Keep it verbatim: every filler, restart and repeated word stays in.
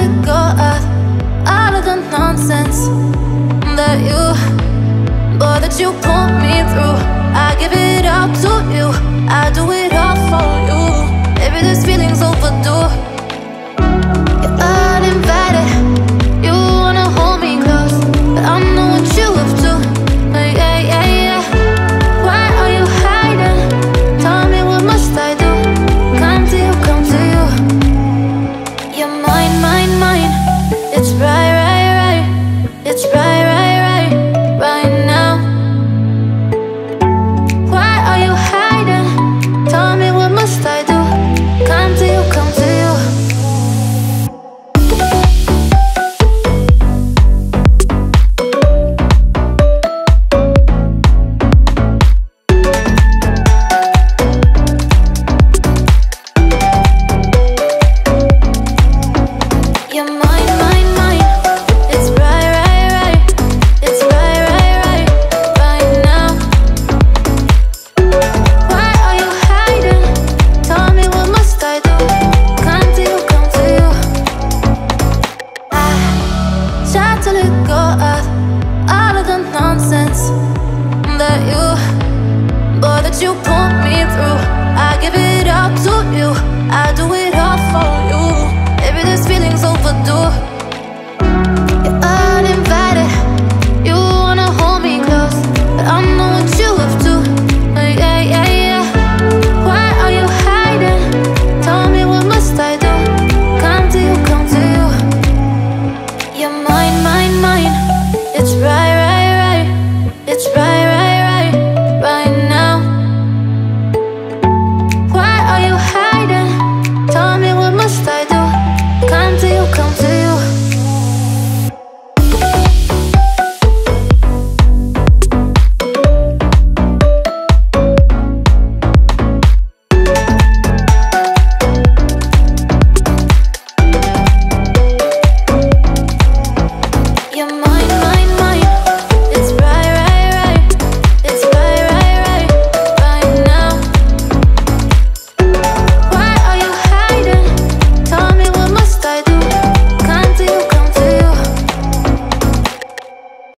let go of all of the nonsense that you, boy, that you put me through. I give it all to you, I do it all for you. Maybe this feeling's overdue.